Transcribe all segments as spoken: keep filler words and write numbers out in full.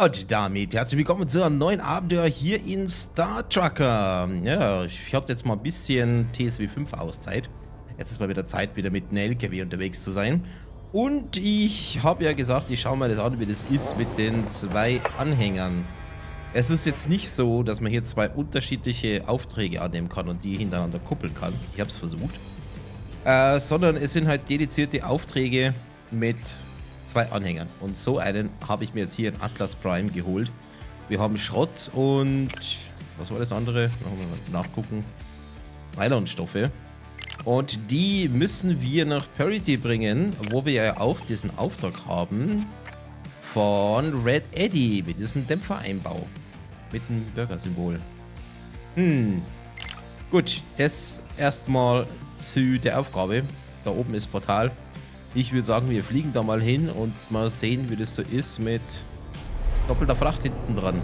Und damit herzlich willkommen zu einem neuen Abenteuer hier in Star Trucker. Ja, ich hatte jetzt mal ein bisschen T S W fünf Auszeit. Jetzt ist mal wieder Zeit, wieder mit einem L K W unterwegs zu sein. Und ich habe ja gesagt, ich schaue mal das an, wie das ist mit den zwei Anhängern. Es ist jetzt nicht so, dass man hier zwei unterschiedliche Aufträge annehmen kann und die hintereinander kuppeln kann. Ich habe es versucht. Äh, sondern es sind halt dedizierte Aufträge mit zwei Anhängern. Und so einen habe ich mir jetzt hier in Atlas Prime geholt. Wir haben Schrott und... was war das andere? Mal nachgucken. Nylonstoffe. Und die müssen wir nach Parity bringen, wo wir ja auch diesen Auftrag haben von Red Eddy mit diesem Dämpfereinbau. Mit dem Burger-Symbol. Hm. Gut, das erstmal zu der Aufgabe. Da oben ist Portal. Ich würde sagen, wir fliegen da mal hin und mal sehen, wie das so ist mit doppelter Fracht hinten dran.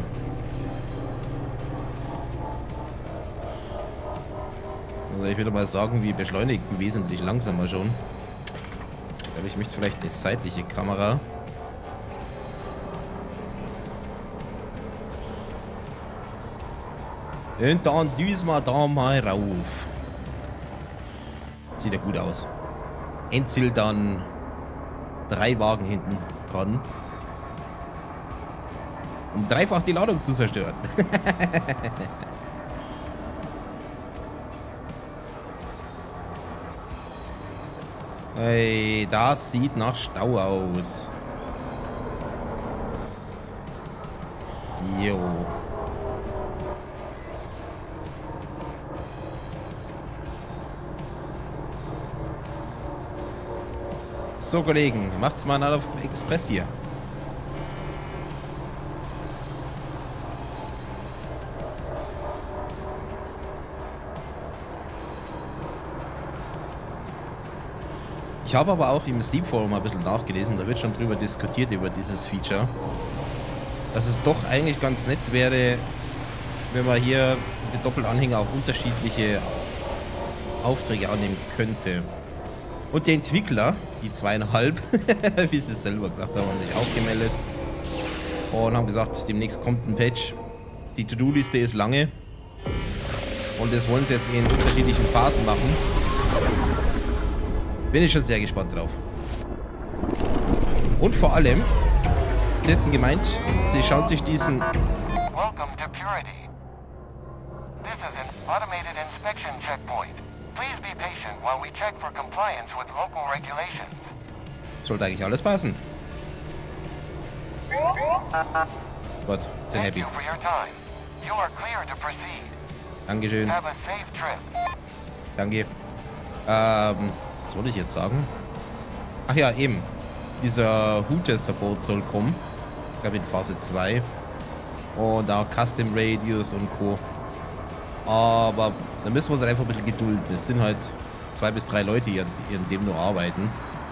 Also ich würde mal sagen, wir beschleunigen wesentlich langsamer schon. Aber ich möchte vielleicht eine seitliche Kamera. Und dann düsen wir da mal rauf. Sieht ja gut aus. Endziel dann drei Wagen hinten dran. Um dreifach die Ladung zu zerstören. Hey, das sieht nach Stau aus. Jo. So, Kollegen, macht's mal auf Express hier. Ich habe aber auch im Steam Forum ein bisschen nachgelesen, da wird schon drüber diskutiert, über dieses Feature. Dass es doch eigentlich ganz nett wäre, wenn man hier die Doppelanhänger auch unterschiedliche Aufträge annehmen könnte. Und die Entwickler, die zweieinhalb, wie sie es selber gesagt haben, haben sich auch gemeldet und haben gesagt, demnächst kommt ein Patch. Die To-Do-Liste ist lange und das wollen sie jetzt in unterschiedlichen Phasen machen. Bin ich schon sehr gespannt drauf. Und vor allem, sie hätten gemeint, sie schauen sich diesen... Welcome to Purity. This is an automated inspection checkpoint. Please be patient while we check for compliance with local regulations. Sollte eigentlich alles passen. Gut, sehr happy. Thank you for your time. You are clear to proceed. Dankeschön. Have a safe trip. Danke. Ähm, was wollte ich jetzt sagen? Ach ja, eben. Dieser Hooter-Support soll kommen. Ich glaube in Phase zwei. Und auch Custom Radius und Co. Aber da müssen wir uns halt einfach ein bisschen gedulden. Es sind halt zwei bis drei Leute, die an dem nur arbeiten.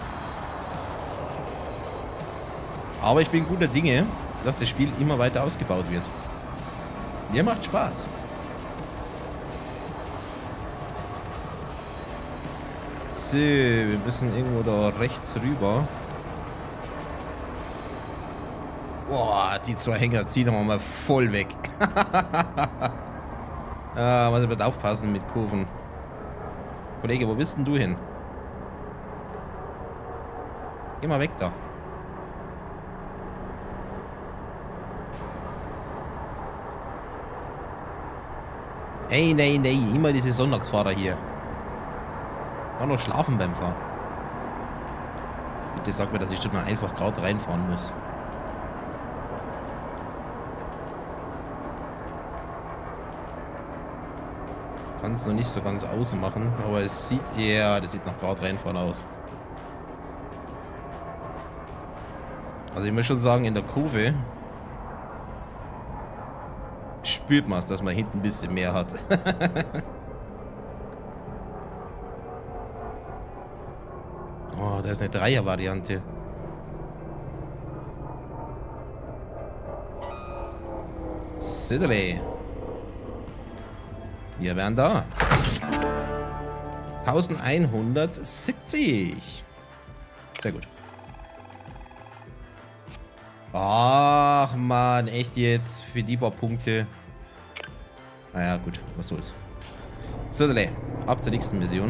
Aber ich bin guter Dinge, dass das Spiel immer weiter ausgebaut wird. Mir macht Spaß. So, wir müssen irgendwo da rechts rüber. Boah, die zwei Hänger ziehen wir mal voll weg. Ah, muss ich bitte aufpassen mit Kurven. Kollege, wo bist denn du hin? Geh mal weg da. Ey, nein, nein, immer diese Sonntagsfahrer hier. Auch noch schlafen beim Fahren. Bitte sag mir, dass ich dort mal einfach gerade reinfahren muss. Kann es noch nicht so ganz ausmachen, aber es sieht eher, das sieht nach gerade reinfahren aus. Also ich muss schon sagen, in der Kurve spürt man es, dass man hinten ein bisschen mehr hat. Oh, da ist eine Dreier-Variante. Sidley. Wir wären da. elfhundertsiebzig. Sehr gut. Ach man, echt jetzt? Für die paar Punkte. Naja, gut, was soll's. So, Dele, ab zur nächsten Mission.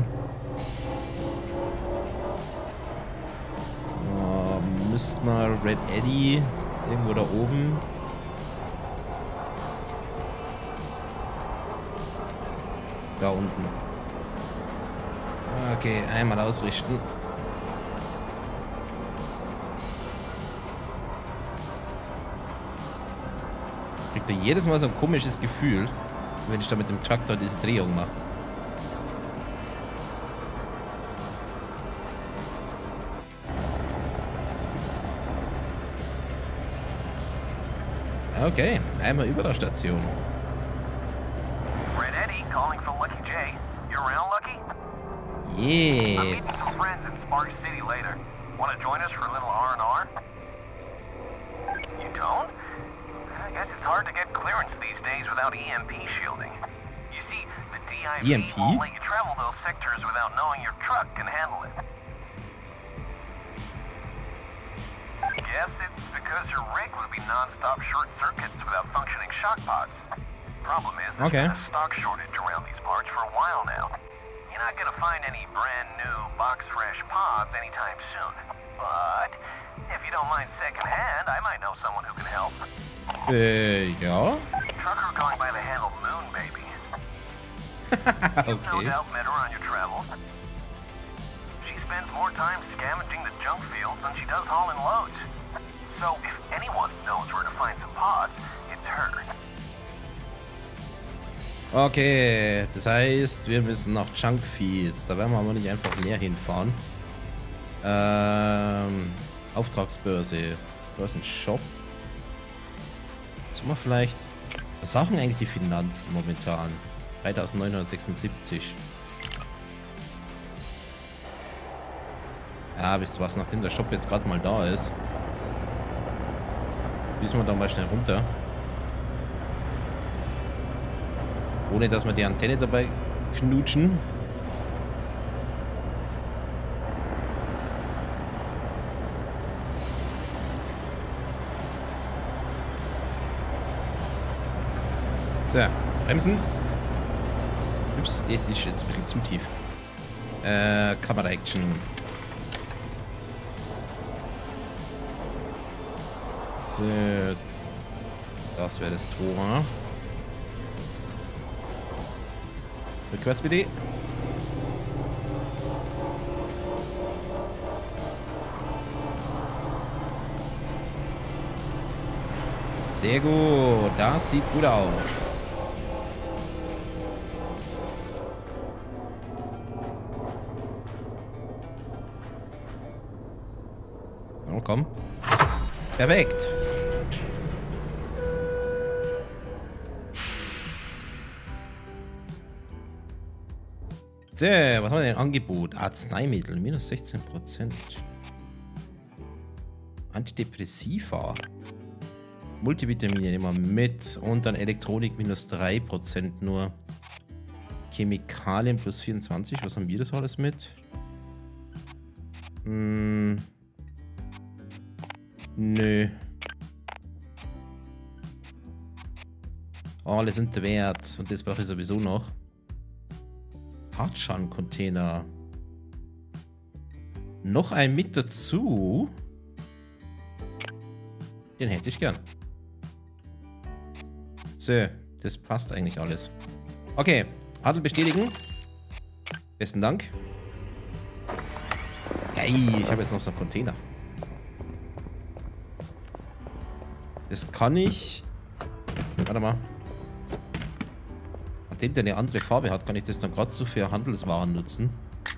Oh, müsst mal Red Eddy irgendwo da oben. Da unten. Okay, einmal ausrichten. Kriegt er jedes Mal so ein komisches Gefühl, wenn ich da mit dem Traktor diese Drehung mache. Okay, einmal über der Station. Red Eddy calling for Lucky J. You around, Lucky? Yes. I'm meeting some friends in Spark City later. Want to join us for a little R and R? You don't? I guess it's hard to get clearance these days without E M P shielding. You see, the D I V E M P? won't let you travel those sectors without knowing your truck can handle it. Guess it's because your rig would be non-stop short circuits without functioning shock pods. Problem is, there's Okay. been a stock shortage around these parts for a while now. You're not gonna find any brand new box-fresh pods anytime soon. But if you don't mind secondhand, I might know someone who can help. Äh, ja. Trucker going by the handle Moon Baby. You've no Okay. doubt met her on your travels. She spends more time scavenging the junk fields than she does hauling loads. So if anyone knows where to find some pods, it's her. Okay, das heißt, wir müssen nach Junk Fields. Da werden wir aber nicht einfach leer hinfahren. Ähm, Auftragsbörse. Börsenshop. Sollen wir vielleicht... Was sagen eigentlich die Finanzen momentan? dreitausendneunhundertsechsundsiebzig. Ja, wisst ihr was? Nachdem der Shop jetzt gerade mal da ist, müssen wir da mal schnell runter. Ohne dass wir die Antenne dabei knutschen. So, bremsen. Ups, das ist jetzt ein bisschen zu tief. Äh, Kamera-Action. So. Das wäre das Tor. Rückwärts bitte. Sehr gut. Das sieht gut aus. Oh, komm. Perfekt. So, was haben wir denn? Angebot? Arzneimittel, minus sechzehn Prozent. Antidepressiva. Multivitamine nehmen wir mit. Und dann Elektronik, minus drei Prozent nur. Chemikalien, plus vierundzwanzig. Was haben wir das alles mit? Hm. Nö. Oh, alles unter Wert. Und das brauche ich sowieso noch. Hartschalencontainer. Noch ein mit dazu. Den hätte ich gern. So, das passt eigentlich alles. Okay, Handel bestätigen. Besten Dank. Hey, ich habe jetzt noch so einen Container. Das kann ich... Warte mal. Nachdem der eine andere Farbe hat, kann ich das dann gerade so für Handelswaren nutzen.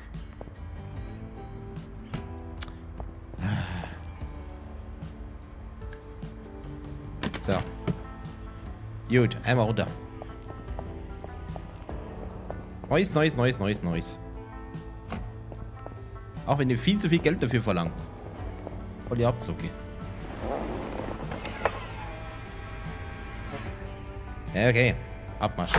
So. Gut, einmal runter. Neues, neues, neues, neues, neues. Auch wenn ihr viel zu viel Geld dafür verlangt. Voll die Abzocke. Okay, Abmarsch.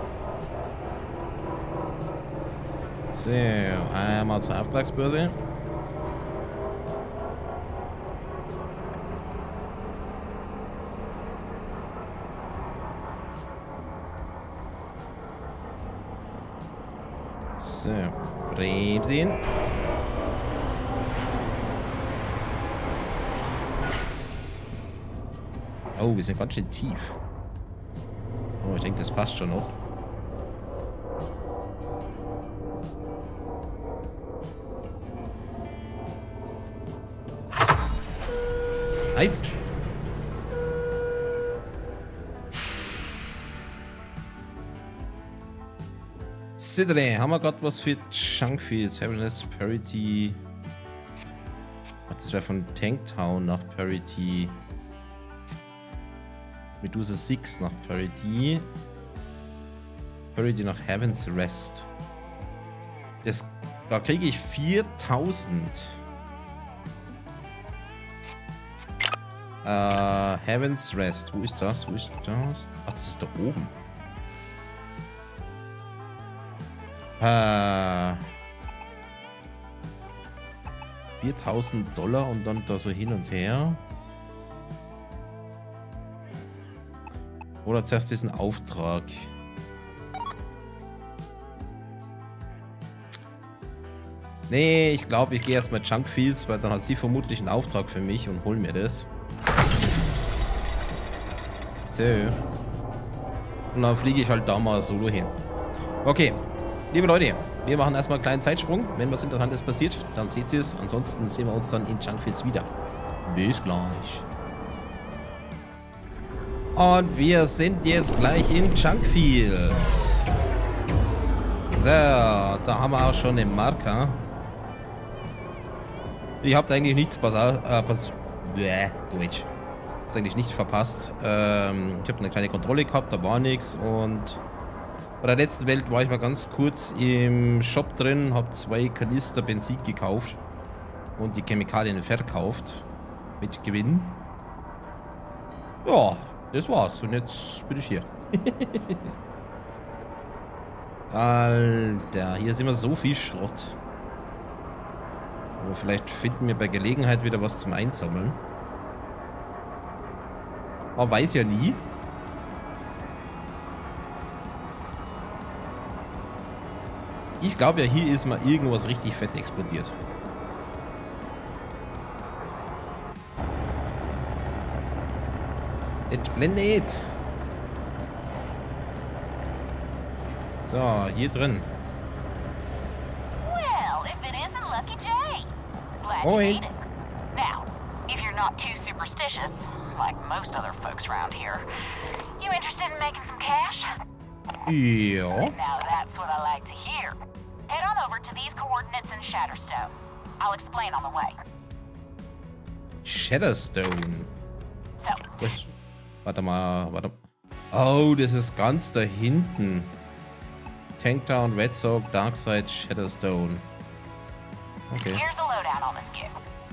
So, einmal zur Auftragsbörse. So, bremsen. Oh, wir sind ganz schön tief. Oh, ich denke, das passt schon noch. Nice. Sidney, haben wir gerade was für Chunkfields? Happiness, Parity. Ach, das wäre von Tanktown nach Parity. Medusa sechs nach Parity. Parity nach Heaven's Rest. Das, da kriege ich viertausend. Äh, Heaven's Rest. Wo ist das? Wo ist das? Ach, das ist da oben. Äh, viertausend Dollar und dann da so hin und her. Oder zuerst diesen Auftrag. Nee, ich glaube, ich gehe erstmal Chunkfields, weil dann hat sie vermutlich einen Auftrag für mich und hol mir das. So. Und dann fliege ich halt da mal solo hin. Okay. Liebe Leute, wir machen erstmal einen kleinen Zeitsprung. Wenn was Interessantes passiert, dann seht ihr es. Ansonsten sehen wir uns dann in Chunkfields wieder. Bis gleich. Und wir sind jetzt gleich in Chunkfields. So, da haben wir auch schon den Marker. Ich habe eigentlich nichts pass äh, pass Bäh, Deutsch. Ich habe eigentlich nichts verpasst. Ähm, ich habe eine kleine Kontrolle gehabt, da war nichts und bei der letzten Welt war ich mal ganz kurz im Shop drin, habe zwei Kanister Benzin gekauft und die Chemikalien verkauft mit Gewinn. Ja, das war's und jetzt bin ich hier. Alter, hier ist immer so viel Schrott. Aber vielleicht finden wir bei Gelegenheit wieder was zum Einsammeln. Aber weiß ja nie. Ich glaube ja, hier ist mal irgendwas richtig fett explodiert. Entblendet. So, hier drin. Well, if it isn't Lucky Jay. Glad you Oi. made it. Now, if you're not too superstitious, like most other folks around here, you interested in making some cash? Ja. Now that's what I like to hear. Head on over to these coordinates in Shatterstone. I'll explain on the way. Shadowstone. So, Das, warte mal, warte. Oh, das ist ganz da hinten. Tanktown, Red Soak, Darkside, Shadowstone. Okay. here's the lowdown on this kid.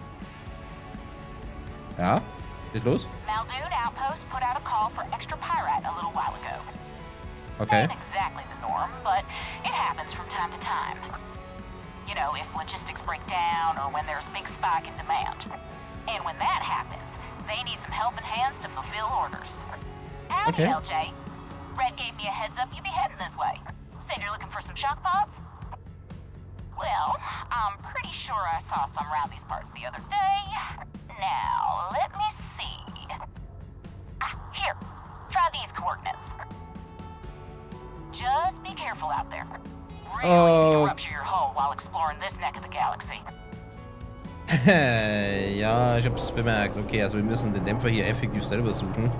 Ja? Geht los? Maldoon Outpost put out a call for extra pyrite a little while ago. Okay. Not exactly the norm, but it happens from time to time. You know, if logistics break down or when there's a big spike in demand. And when that happens, they need some helping hands to fulfill orders. Howdy, Okay. L J. Red gave me a heads up you'd be heading this way. Said you're looking for some shock pods? Well, I'm pretty sure I saw some around these parts the other day. Now, let me see. Ah, here. Try these coordinates. Just be careful out there. Really Oh. rupture your hull while exploring this neck of the galaxy. Ja, ich hab's bemerkt. Okay, also wir müssen den Dämpfer hier effektiv selber suchen.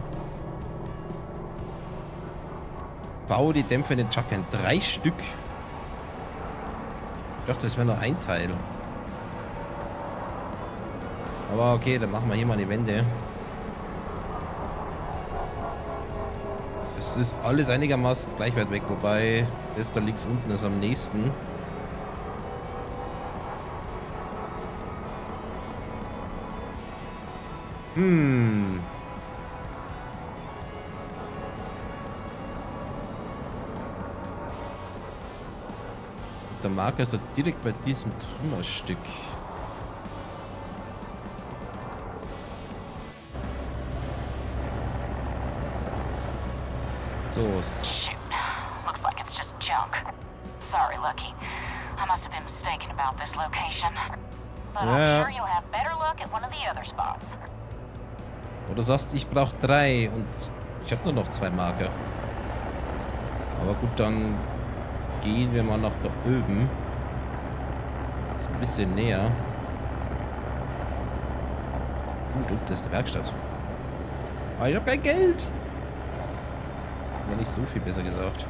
Bau die Dämpfer in den Chuckern. Drei Stück. Ich dachte, das wäre nur ein Teil. Aber okay, dann machen wir hier mal die Wände. Es ist alles einigermaßen gleich weit weg, wobei das da links unten ist am nächsten. Hm. Der Marker ist ja direkt bei diesem Trümmerstück. So. Shoot. Looks like it's just junk. Sorry, Lucky. I must have been mistaken about this location. But Ja. I'm sure you'll have better luck at one of the other spots. Oder sagst, ich brauche drei und ich habe nur noch zwei Marker. Aber gut, dann gehen wir mal nach da oben. Das ist ein bisschen näher. Gut, uh, das ist die Werkstatt. Aber ich habe kein Geld. Mir nicht so viel, besser gesagt.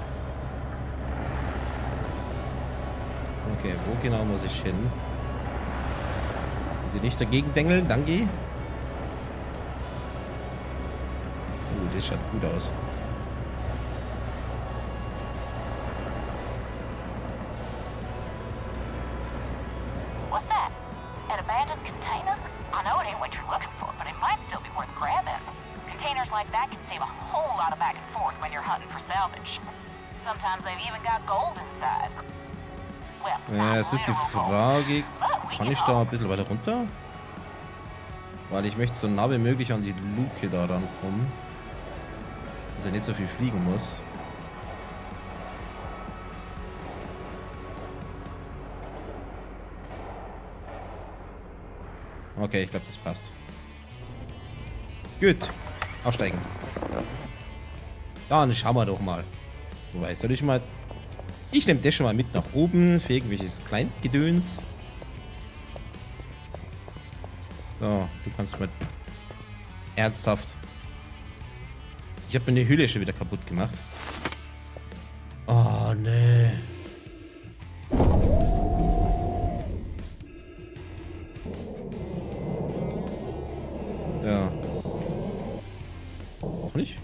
Okay, wo genau muss ich hin? Bitte nicht dagegen dengeln, danke. Uh, das schaut gut aus. What's that? An abandoned container? I know it ain't what you're looking for, but it might still be worth grabbing. Containers like that can save a whole lot of back and forth when you're hunting for salvage. Sometimes they've even got gold inside. Well, Ja, jetzt ist die Frage, kann ich da ein bisschen weiter runter? Weil ich möchte so nah wie möglich an die Luke da rankommen. Dass er nicht so viel fliegen muss. Okay, ich glaube, das passt. Gut. Aufsteigen. Dann schauen wir doch mal. Wobei, soll ich mal... Ich nehme das schon mal mit nach oben für irgendwelches Kleingedöns. So, du kannst mal... Ernsthaft. Ich habe meine Hülle schon wieder kaputt gemacht. Oh, nee. Ja. Auch nicht?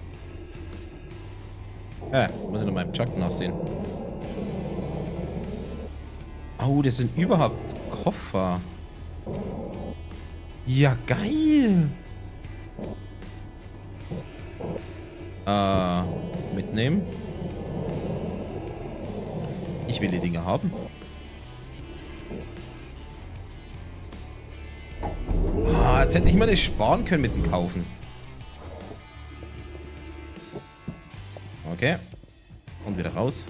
Ja, muss ich noch mal im Chuck nachsehen. Oh, das sind überhaupt Koffer. Ja, geil. Äh, mitnehmen. Ich will die Dinge haben. Ah, jetzt hätte ich mal das sparen können mit dem Kaufen. Okay. Und wieder raus.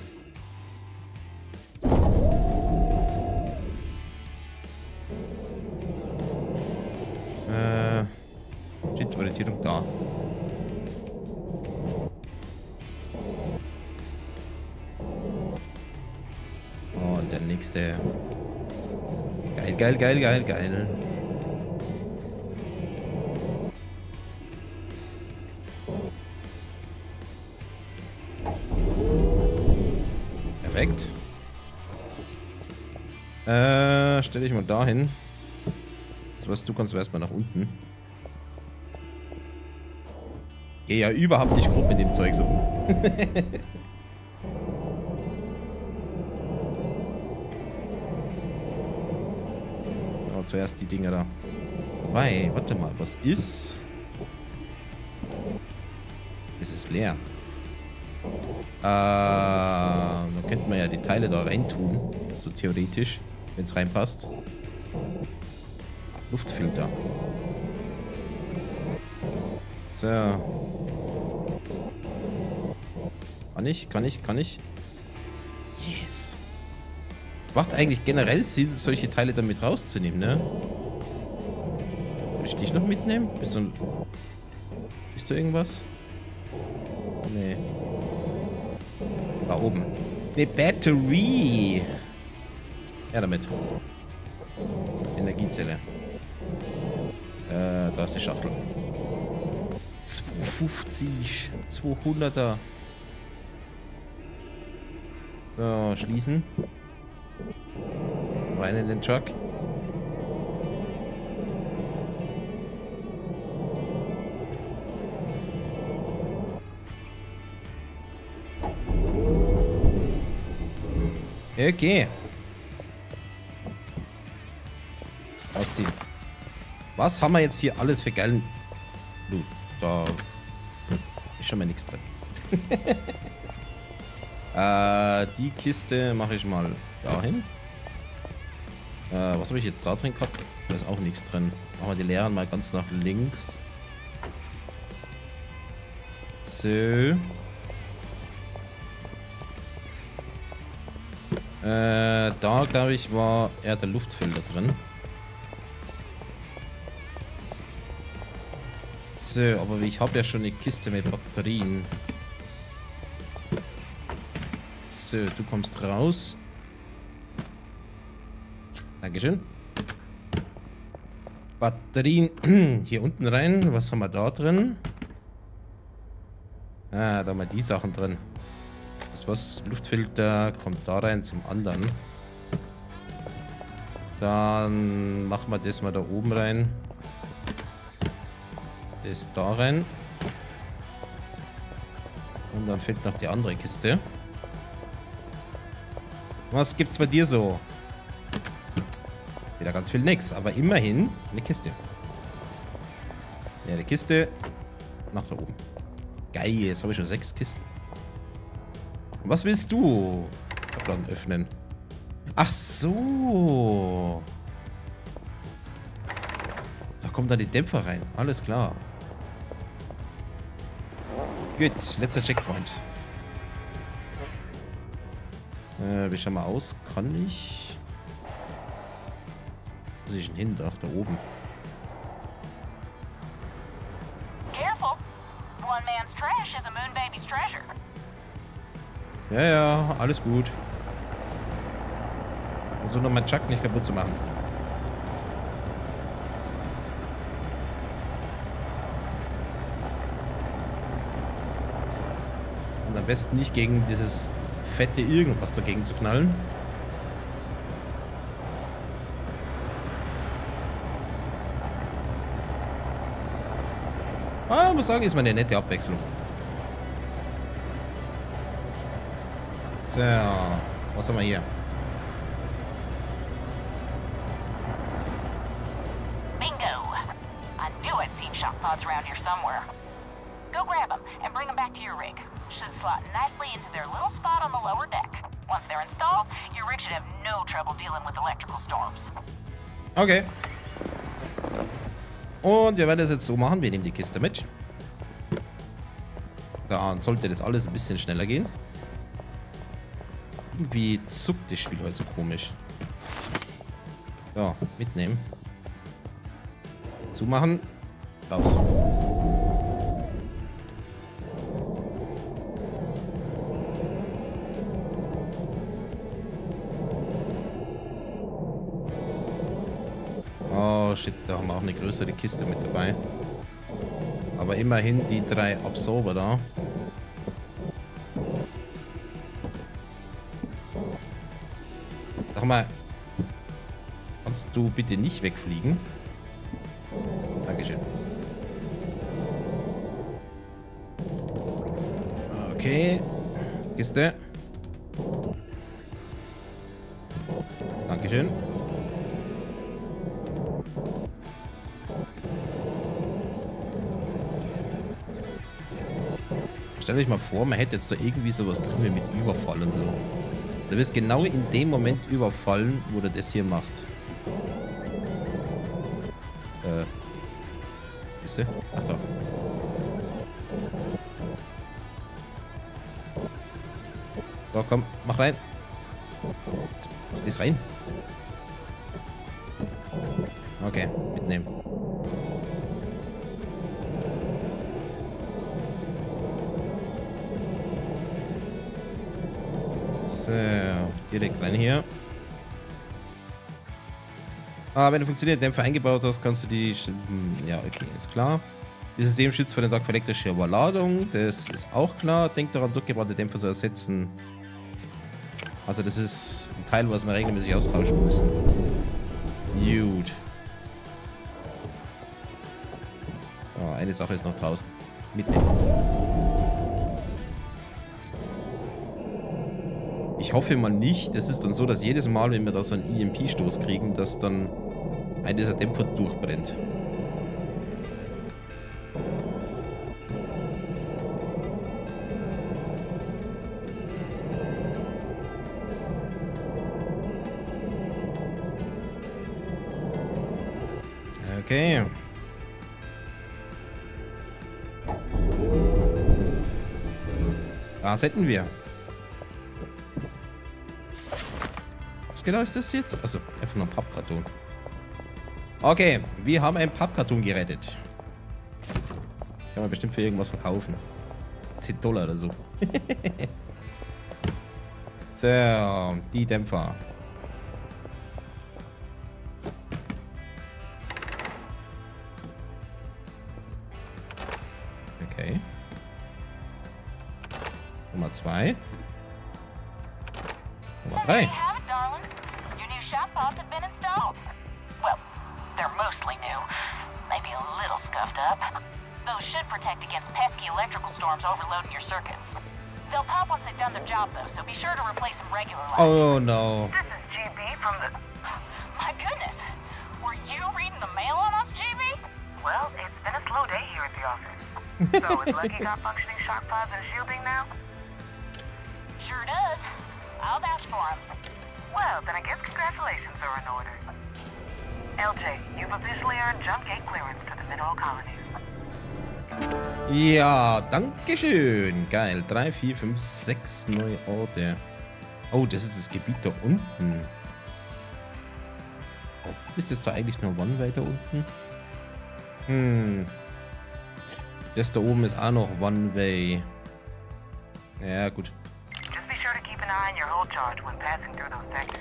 Äh. Shit, Orientierung da. Und der nächste. Geil, geil, geil, geil, geil. Perfekt. Äh, stell dich mal dahin. So was du kannst du erstmal nach unten. Geh ja überhaupt nicht grob mit dem Zeug so um. Oh, zuerst die Dinger da. Wobei, warte mal, was ist? Es ist leer. Äh, da könnte man ja die Teile da reintun. So theoretisch, wenn es reinpasst. Luftfilter. So. Kann ich, kann ich, kann ich. Yes. Macht eigentlich generell Sinn, solche Teile damit rauszunehmen, ne? Will ich dich noch mitnehmen? Bist du... Bist du irgendwas? Nee. Da oben. Ne, Batterie. Ja, damit. Energiezelle. Äh, da ist die Schachtel. zweihundertfünfzig. zweihunderter. So, schließen. Rein in den Truck. Okay. Ausziehen. Was haben wir jetzt hier alles für geilen... Du, da ist schon mal nichts drin. äh, die Kiste mache ich mal dahin. Äh, was habe ich jetzt da drin gehabt? Da ist auch nichts drin. Machen wir die leeren mal ganz nach links. So. Äh, da, glaube ich, war eher der Luftfilter drin. So, aber ich habe ja schon eine Kiste mit Batterien. So, du kommst raus. Dankeschön. Batterien hier unten rein. Was haben wir da drin? Ah, da haben wir die Sachen drin. Das was? Luftfilter kommt da rein zum anderen. Dann machen wir das mal da oben rein. Das da rein. Und dann fehlt noch die andere Kiste. Was gibt's bei dir so? Wieder ganz viel nix, aber immerhin eine Kiste. Ja, eine Kiste nach da oben. Geil, jetzt habe ich schon sechs Kisten. Und was willst du? Dann öffnen. Ach so. Da kommt dann die Dämpfer rein. Alles klar. Gut, letzter Checkpoint. Äh, wie schauen wir aus? Kann ich... Wo muss ich denn hin? Ach, da oben. Careful. One man's trash is a moon baby's treasure. Ja, ja, alles gut. Versuch noch meinen Chuck nicht kaputt zu machen. Und am besten nicht gegen dieses fette Irgendwas dagegen zu knallen. Ah, muss sagen, ist mal eine nette Abwechslung. So, was haben wir hier? Bingo! I knew I'd seen shock pods around here somewhere. Go grab them and bring them back to your rig. Should slot nicely into their little spot on the lower deck. Once they're installed, your rig should have no trouble dealing with electrical storms. Okay. Und wir werden das jetzt so machen. Wir nehmen die Kiste mit. Da sollte das alles ein bisschen schneller gehen. Irgendwie zuckt das Spiel heute so komisch. So, mitnehmen. Zumachen. Raus. Oh shit, da haben wir auch eine größere Kiste mit dabei. Aber immerhin die drei Absorber da. Sag mal, kannst du bitte nicht wegfliegen? Dankeschön. Okay, Kiste. Dankeschön. Stellt euch mal vor, man hätte jetzt da irgendwie sowas drin wie mit Überfall und so. Du wirst genau in dem Moment überfallen, wo du das hier machst. Äh. Bist du? Ach da. So, komm, mach rein. Mach das rein. Okay, mitnehmen. So, direkt rein hier. Ah, wenn du funktionierende Dämpfer eingebaut hast, kannst du die... Ja, okay, ist klar. Das System schützt vor den Dark Collector Überladung. Das ist auch klar. Denkt daran, durchgebrannte Dämpfer zu ersetzen. Also das ist ein Teil, was wir regelmäßig austauschen müssen. Gut. Oh, eine Sache ist noch draußen. Mitnehmen. Ich hoffe mal nicht, das ist dann so, dass jedes Mal, wenn wir da so einen E M P-Stoß kriegen, dass dann einer dieser Dämpfer durchbrennt. Okay. Das hätten wir. genau ist das jetzt? Also, einfach nur ein Pappkarton. Okay, wir haben einen Pappkarton gerettet. Kann man bestimmt für irgendwas verkaufen. zehn Dollar oder so. So, die Dämpfer. Okay. Nummer zwei. Nummer drei. There you have it, darling. Your new shock pods have been installed. Well, they're mostly new. Maybe a little scuffed up. Those should protect against pesky electrical storms overloading your circuits. They'll pop once they've done their job, though, so be sure to replace them regularly. Oh no. This is G B from the... My goodness. Were you reading the mail on us, G B? Well, it's been a slow day here at the office. So, is Lucky got functioning shock pods and shielding now? Sure does. I'll vouch for him. Well, then I guess congratulations are in order. L J, you've officially earned jump gate clearance to the Mineral Colonies. Ja, danke schön. Geil. drei, vier, fünf, sechs neue Orte. Oh, das ist das Gebiet da unten. Oh, ist das da eigentlich nur One weiter unten? Hm. Das da oben ist auch noch One Way. Ja, gut. Just be sure to keep an eye on your hold charge when passing through those sectors.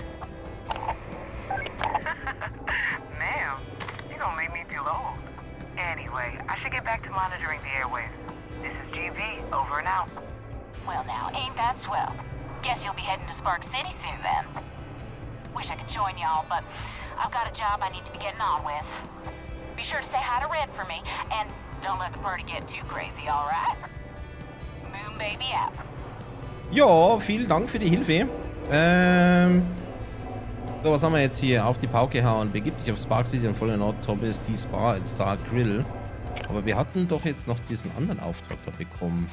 Ma'am, you don't make me feel old. Anyway, I should get back to monitoring the airwaves. This is G V, over and out. Well, now, ain't that swell? Guess you'll be heading to Spark City soon, then. Wish I could join y'all, but I've got a job I need to be getting on with. Be sure to say hi to Red for me, and don't let the party get too crazy, all right? Moon Baby out. Ja, vielen Dank für die Hilfe. Ähm... So, was haben wir jetzt hier? Auf die Pauke hauen. Begib dich auf Spark City und folge Nord Tobias die Spa in Star Grill. Aber wir hatten doch jetzt noch diesen anderen Auftrag da bekommen.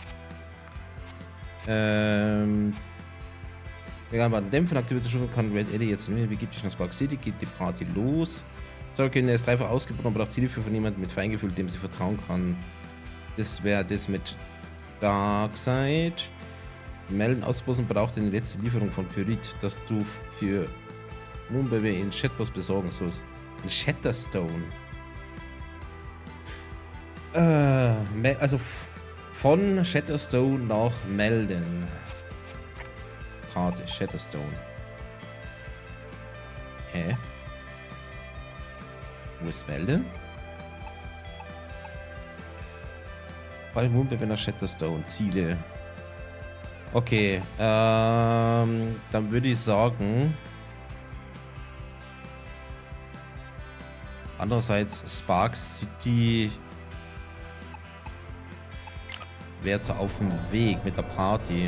Ähm... Wir haben bei den Dämpfen aktiviert schon, kann Red Eddie jetzt nicht. Begib dich nach Spark City, geht die Party los. So, können er ist dreifach ausgebaut und braucht Hilfe von jemandem mit Feingefühl, dem sie vertrauen kann. Das wäre das mit Darkseid. Melden ausbussen braucht eine letzte Lieferung von Pyrit, dass du für Moonbaby in Shatbus besorgen sollst. In Shatterstone. Äh, also von Shatterstone nach Melden. Karte, Shatterstone. Hä? Wo ist Melden? Bei dem Moonbaby nach Shatterstone. Ziele. Okay, ähm, dann würde ich sagen... Andererseits Spark City wäre jetzt auf dem Weg mit der Party.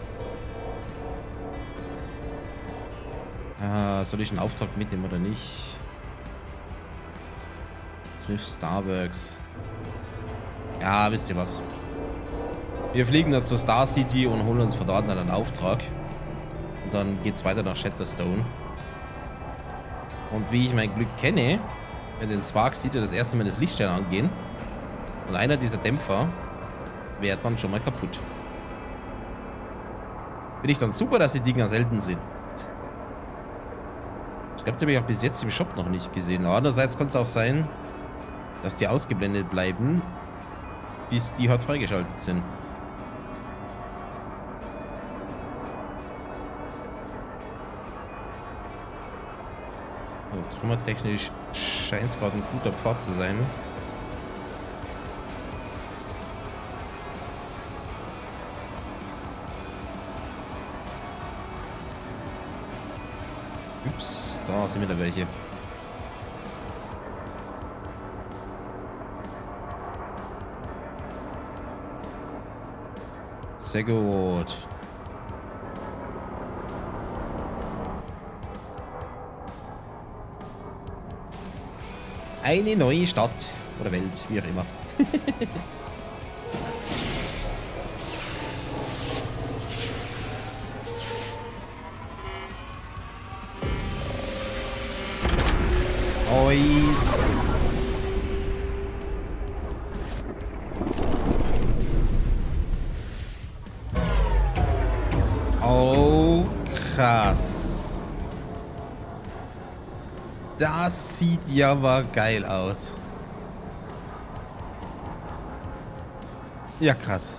Äh, soll ich einen Auftrag mitnehmen oder nicht? Smith Starbucks. Ja, wisst ihr was? Wir fliegen dann zur Star City und holen uns von dort einen Auftrag. Und dann geht's weiter nach Shatterstone. Und wie ich mein Glück kenne, wenn den Spark City das erste Mal das Lichtstern angehen und einer dieser Dämpfer wäre dann schon mal kaputt. Finde ich dann super, dass die Dinger selten sind. Ich glaube, die habe ich auch bis jetzt im Shop noch nicht gesehen. Aber andererseits kann es auch sein, dass die ausgeblendet bleiben, bis die halt freigeschaltet sind. Also, trümmertechnisch scheint es gerade ein guter Pfad zu sein. Ups, da sind wieder welche. Sehr gut. Eine neue Stadt oder Welt, wie auch immer. Ois. Oh, krass. Das sieht ja mal geil aus. Ja, krass.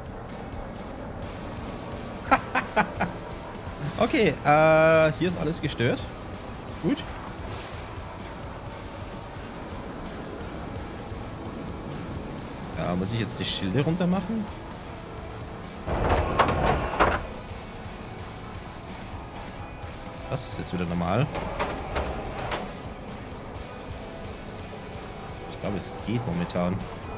Okay, äh, hier ist alles gestört. Gut. Ja, muss ich jetzt die Schilde runter machen? Das ist jetzt wieder normal. Ich glaube, es geht momentan.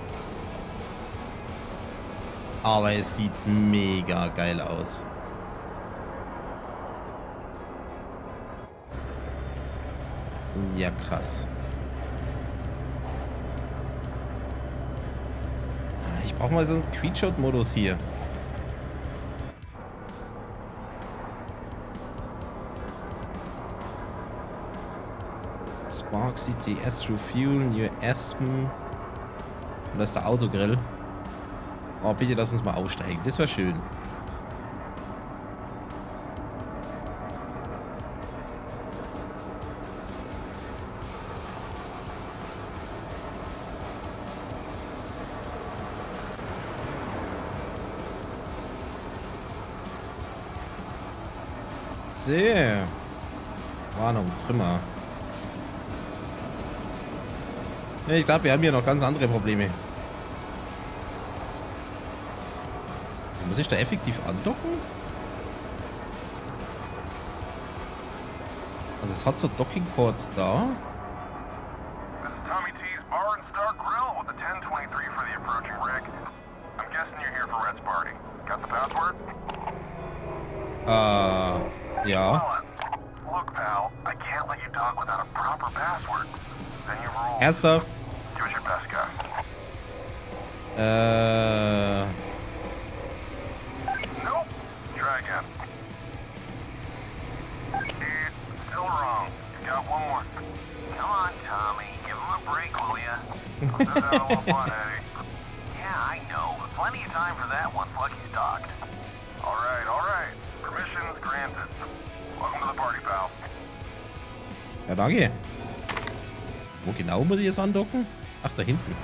Aber es sieht mega geil aus. Ja, krass. Ich brauche mal so einen Screenshot-Modus hier. Spark City, Astro Fuel, New Aspen. Und da ist der Autogrill. Oh, bitte lass uns mal aussteigen. Das wäre schön. Sehr. Warnung, Trümmer. Ja, ich glaube, wir haben hier noch ganz andere Probleme. Muss ich da effektiv andocken? Also es hat so Docking-Ports da. This is Tommy T's Bar and Star Grill with the ten twenty-three for the approaching rig. I'm guessing you're here for Red's party. Got the password? Äh, ja. Look, pal, I can't let you talk without a proper password. Then you rule. Ernsthaft? Give us your best guy. Äh... Nope. Try again. Still wrong. You got one more. Come on, Tommy. Give him a break, will ya? Put this out a little fun, Eddie. Yeah, I know, but plenty of time for that once Lucky's docked. All right, all right. Permissions granted. Welcome to the party, pal. Ja, danke. Wo genau muss ich jetzt andocken? Ach, da hinten.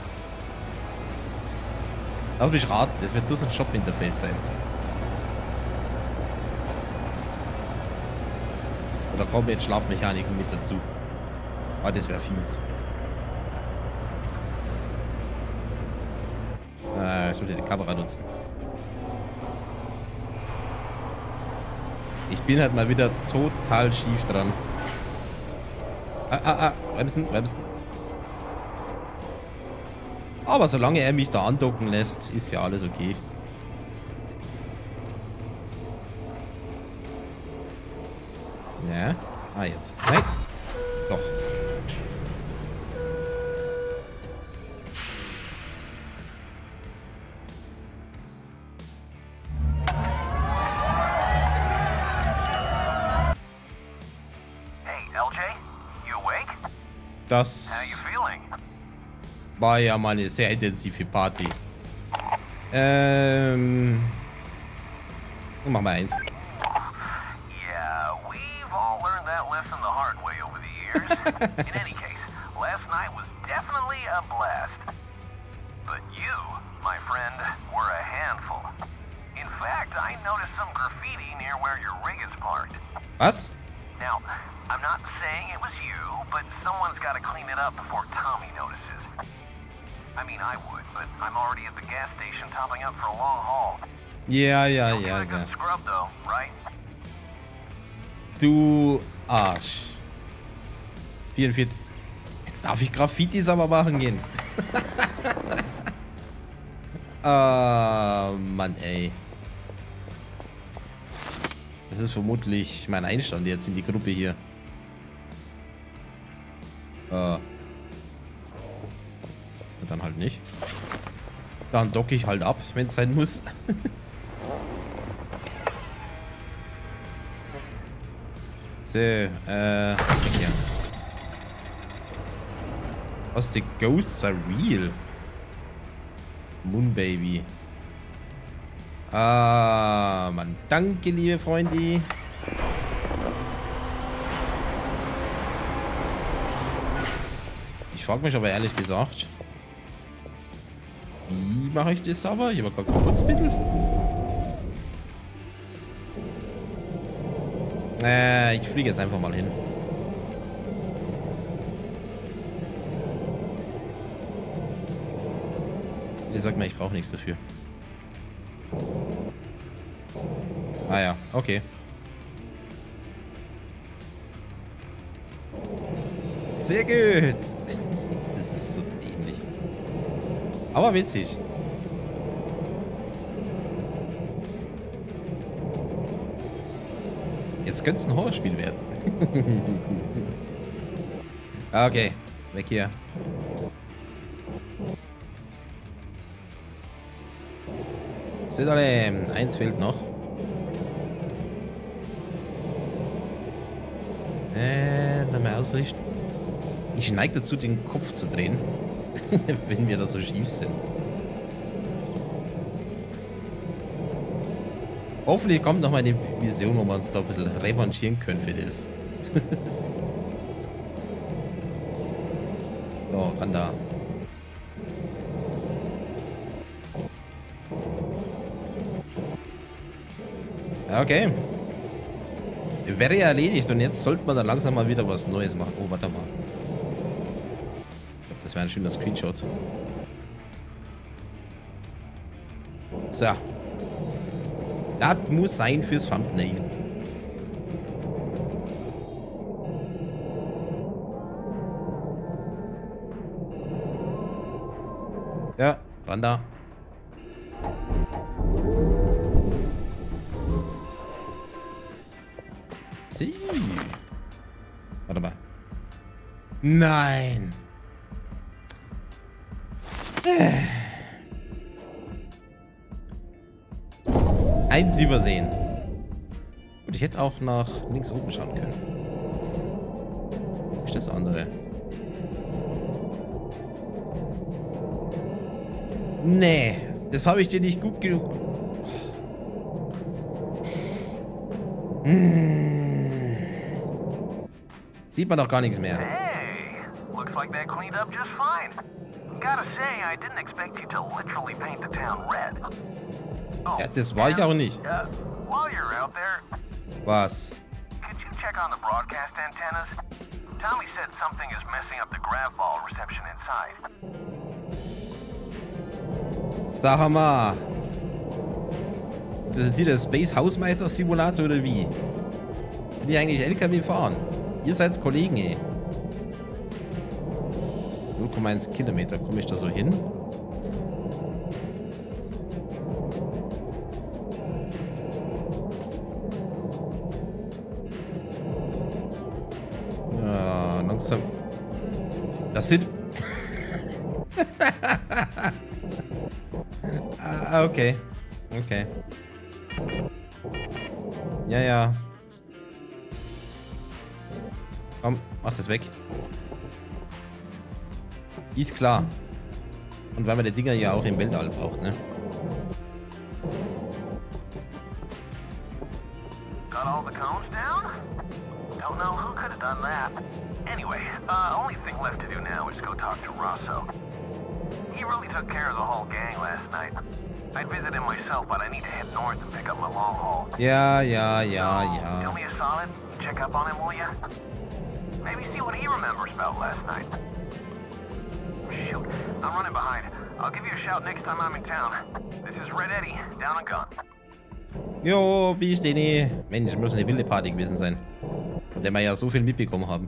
Lass mich raten, das wird bloß ein Shop-Interface sein. Oder kommen jetzt Schlafmechaniken mit dazu? Ah, das wäre fies. Ah, ich sollte die Kamera nutzen. Ich bin halt mal wieder total schief dran. Ah, ah, ah, bremsen, bremsen. Aber solange er mich da andocken lässt, ist ja alles okay. Ja. Ah, jetzt. Nein. Doch. Hey, L J? You awake? Das How you feeling? war ja mal eine sehr intensive Party. Ähm. Mach mal eins. Yeah, we've all learned that lesson the hard way over the years. In any case, last night was definitely a blast. But you, my friend, were a handful. In fact, I noticed some graffiti near where your rig is parked. Was? Now, I'm not saying it was you, but someone's got to clean it up before Tommy notices. I mean, I would, but I'm already at the gas station topping up for a long haul. Ja, ja, You'll ja, get a ja. good scrub though, right? Du Arsch. vierundvierzig. Jetzt darf ich Graffitis aber machen gehen. Ah, Mann, ey. Das ist vermutlich mein Einstand jetzt in die Gruppe hier. Äh. Und dann halt nicht. Dann docke ich halt ab, wenn es sein muss. So, äh, ja. Was, the ghosts are real? Moon Baby. Ah, Mann. Danke, liebe Freunde. frage mich aber ehrlich gesagt, wie mache ich das aber? Ich habe gar kein Putzmittel. Äh, ich fliege jetzt einfach mal hin. Ich sag mir, ich brauche nichts dafür. Ah ja, okay. Sehr gut. Das ist so dämlich. Aber witzig. Jetzt könnte es ein Horrorspiel werden. Okay, weg hier. Zitterle, eins fehlt noch. Äh, nochmal ausrichten. Ich neige dazu, den Kopf zu drehen, wenn wir da so schief sind. Hoffentlich kommt noch mal eine Vision, wo wir uns da ein bisschen revanchieren können für das. So, kann da. Okay. Wäre ja erledigt und jetzt sollte man dann langsam mal wieder was Neues machen. Oh, warte mal. Ich glaube, das wäre ein schöner Screenshot. So. Das muss sein fürs Thumbnail. Ja, ran da. Sie. Warte mal. Nein. Äh. Eins übersehen. Und ich hätte auch nach links oben schauen können. Wo ist das andere? Nee, das habe ich dir nicht gut genug. Hm. Sieht man doch gar nichts mehr. Hey, looks like that cleaned up just fine. Gotta say, I didn't expect you to literally paint the town red. Oh, Ja, das war ich auch nicht. Uh, while you're out there, Was? could you check on the broadcast antennas? Tommy said something is messing up the grav ball reception inside. Sag mal. Das ist jetzt hier der Space Hausmeister Simulator oder wie? Will ich eigentlich L K W fahren? Ihr seid Kollegen, ey. null Komma eins Kilometer. Komme ich da so hin? Ja, langsam. Das sind... ah, okay. Okay. Ja, ja. Komm, mach das weg. Ist klar. Und weil man die Dinger ja auch im Weltall braucht, ne? Got all the cones down? Don't know who could have done that. Anyway, uh, only thing left to do now is go talk to Rosso. He really took care of the whole gang last night. I'd visit him myself, but I need to head north and pick up my long haul. Ja, ja, ja, So, ja. do me a solid, check up on him, will ya? Maybe see what he remembers about last night. Shoot, I'm running behind. I'll give you a shout next time I'm in town. This is Red Eddie, down and gone. Jo, wie ich den eh. Mensch, muss eine wilde Party gewesen sein. Von der wir ja so viel mitbekommen haben.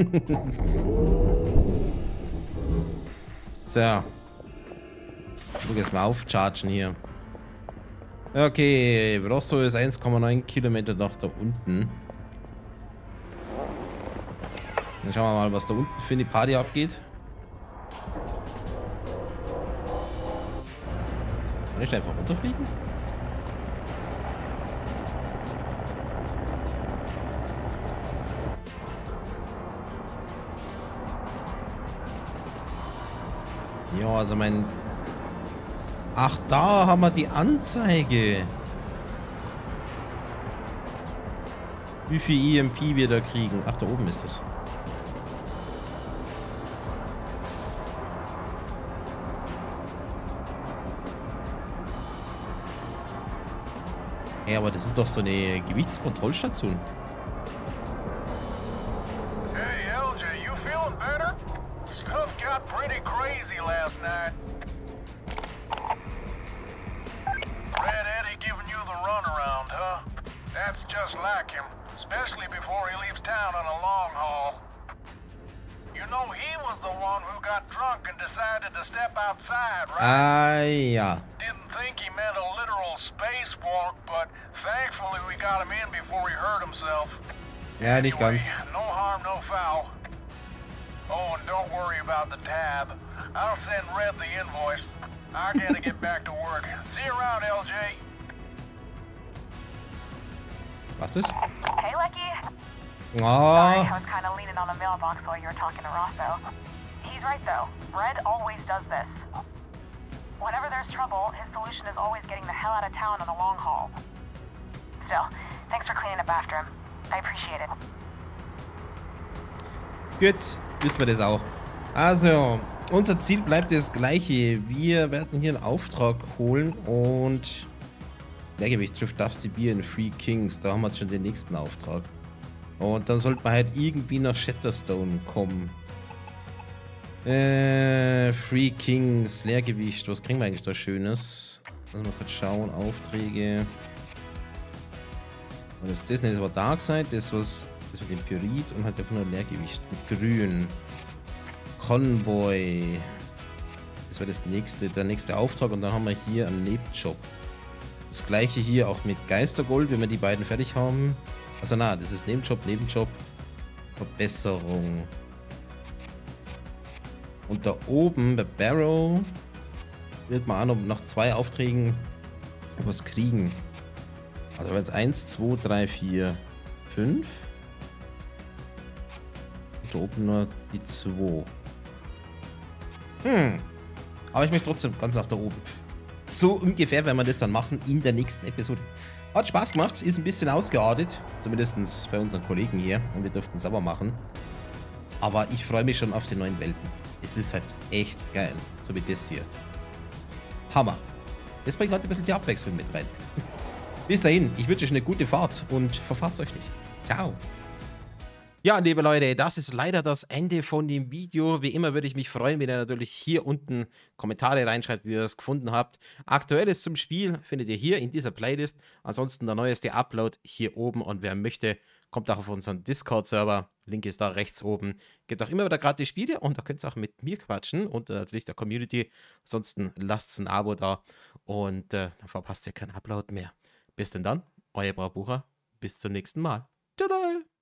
So. Ich guck jetzt mal aufchargen hier. Okay, Rosso ist eins Komma neun Kilometer nach da unten. Dann schauen wir mal, was da unten für eine Party abgeht. Kann ich einfach runterfliegen? Ja, also mein... Ach, da haben wir die Anzeige. Wie viel E M P wir da kriegen. Ach, da oben ist das. Ja, aber das ist doch so eine Gewichtskontrollstation. Hey, L J, you feeling better? Stuff got pretty crazy last night. Red Eddie giving you the runaround, huh? That's just like him, especially before he leaves town on a long haul. You know he was the one who got drunk and decided to step outside, right? Ah, ja. Didn't think he meant a literal spacewalk, but thankfully we got him in before he hurt himself. Ja, nicht Anyway, ganz. no harm, no foul. Oh, and don't worry about the tab. I'll send Red the invoice. I gotta get back to work. See you around, L J. Was ist? Hey, Lucky. Sorry, Ah, I was kind of leaning on the mailbox while you were talking to Rosso. He's right, though. Red always does this. Whenever there's trouble, his solution is always getting the hell out of town on the long haul. Still, thanks for cleaning up after him. I appreciate it. gut. Wissen wir das auch. Also, unser Ziel bleibt das gleiche. Wir werden hier einen Auftrag holen und Leergewicht trifft Dusty Beer in Three Kings. Da haben wir jetzt schon den nächsten Auftrag. Und dann sollte man halt irgendwie nach Shatterstone kommen. Äh, Three Kings, Leergewicht. Was kriegen wir eigentlich da Schönes? Lass mal kurz schauen. Aufträge. Und das, das ist aber Darkseid. Das was das mit dem Pyrit und halt einfach nur Leergewicht mit Grün. Convoy. Das wäre das nächste, der nächste Auftrag. Und dann haben wir hier einen Nebenjob. Das gleiche hier auch mit Geistergold, wenn wir die beiden fertig haben. Also na, das ist Nebenjob, Nebenjob. Verbesserung. Und da oben bei Barrow wird man auch noch nach zwei Aufträgen was kriegen. Also jetzt eins, zwei, drei, vier, fünf. Und da oben nur die zwei. Hm. Aber ich möchte trotzdem ganz nach da oben. So ungefähr werden wir das dann machen in der nächsten Episode. Hat Spaß gemacht, ist ein bisschen ausgeartet. Zumindest bei unseren Kollegen hier. Und wir durften es sauber machen. Aber ich freue mich schon auf die neuen Welten. Es ist halt echt geil. So wie das hier. Hammer. Das bringt heute ein bisschen die Abwechslung mit rein. Bis dahin, ich wünsche euch eine gute Fahrt und verfahrt's euch nicht. Ciao. Ja, liebe Leute, das ist leider das Ende von dem Video. Wie immer würde ich mich freuen, wenn ihr natürlich hier unten Kommentare reinschreibt, wie ihr es gefunden habt. Aktuelles zum Spiel findet ihr hier in dieser Playlist. Ansonsten der neueste Upload hier oben. Und wer möchte, kommt auch auf unseren Discord-Server. Link ist da rechts oben. Gibt auch immer wieder gratis Spiele und da könnt ihr auch mit mir quatschen und äh, natürlich der Community. Ansonsten lasst ein Abo da und äh, dann verpasst ihr keinen Upload mehr. Bis denn dann, euer Braubucher. Bis zum nächsten Mal. Tada!